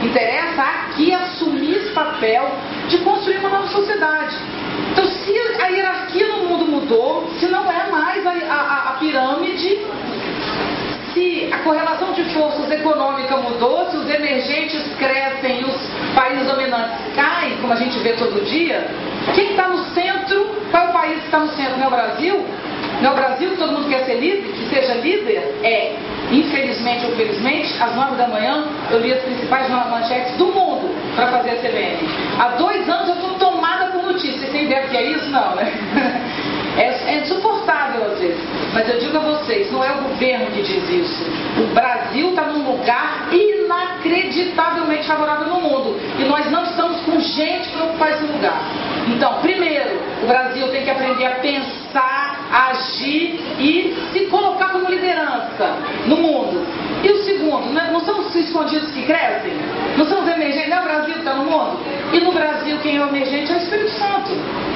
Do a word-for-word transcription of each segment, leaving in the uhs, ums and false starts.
Interessa aqui assumir esse papel de construir uma nova sociedade. Então, se a hierarquia no mundo mudou, se não é mais a, a, a pirâmide, se a correlação de forças econômica mudou, se os emergentes crescem e os países dominantes caem, como a gente vê todo dia, quem está no centro? Qual é o país que está no centro? Não é o Brasil? Não é o Brasil que todo mundo quer ser líder, que seja líder? É. Infelizmente ou felizmente, às nove da manhã, eu li as principais manchetes do mundo para fazer a C B N. Há dois anos eu estou tomada por notícias. Vocês têm ideia do que é isso? Não, né? É, é insuportável às vezes. Mas eu digo a vocês, não é o governo que diz isso. O Brasil está num lugar inacreditavelmente favorável no mundo. E nós não estamos com gente para ocupar esse lugar. Então, primeiro, o Brasil tem que aprender a pensar, a agir e se colocar como liderança no mundo. E o segundo, né, não são os escondidos que crescem? Não são os emergentes? Não é o Brasil que está no mundo? E no Brasil quem é o emergente é o Espírito Santo.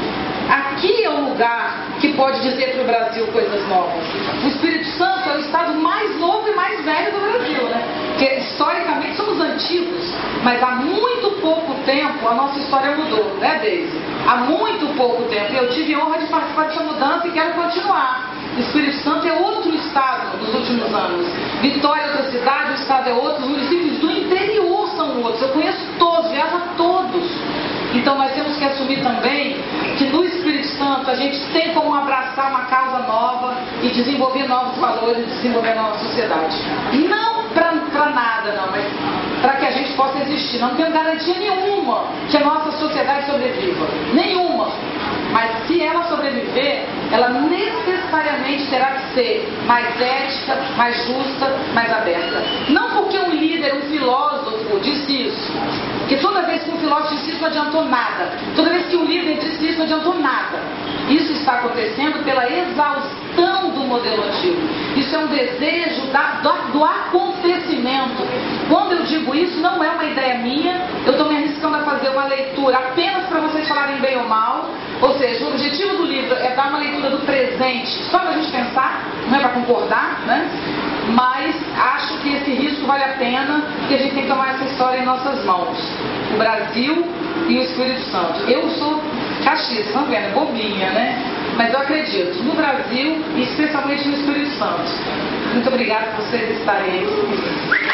Aqui é o lugar que pode dizer para o Brasil coisas novas. O Espírito Santo é o estado mais novo e mais velho do Brasil, né? Porque historicamente somos antigos, mas há muito pouco tempo a nossa história mudou, né, Deise? Há muito pouco tempo. Eu tive a honra de participar dessa mudança e quero continuar. O Espírito Santo é outro estado dos últimos anos. Vitória é outra cidade, o estado é outro, os municípios do interior são outros. Eu conheço todos, viajo a todos. Então nós temos que assumir também que no Espírito Santo a gente tem como abraçar uma causa nova e desenvolver novos valores e desenvolver nova sociedade. Não para nada, não, mas para que a gente possa existir. Não tenho garantia nenhuma que a nossa sociedade sobreviva. Nenhuma. Mas se ela sobreviver, ela necessariamente terá que ser mais ética, mais justa, mais aberta. Não porque um líder, um filósofo disse isso. Porque toda vez que um filósofo disse isso não adiantou nada. Toda vez que um líder disse isso não adiantou nada. Isso está acontecendo pela exaustão do modelo antigo. Isso é um desejo da, do, do acontecimento. Quando eu digo isso, não é uma ideia minha. Eu estou me arriscando a fazer uma leitura apenas para vocês falarem bem ou mal. Ou seja, o objetivo do livro é dar uma leitura do presente, só para a gente pensar, não é para concordar, né? Mas acho que esse risco vale a pena e a gente tem que tomar essa história em nossas mãos. O Brasil e o Espírito Santo. Eu sou caxias, estão vendo? Bobinha, né? Mas eu acredito no Brasil e especialmente no Espírito Santo. Muito obrigada por vocês estarem aí.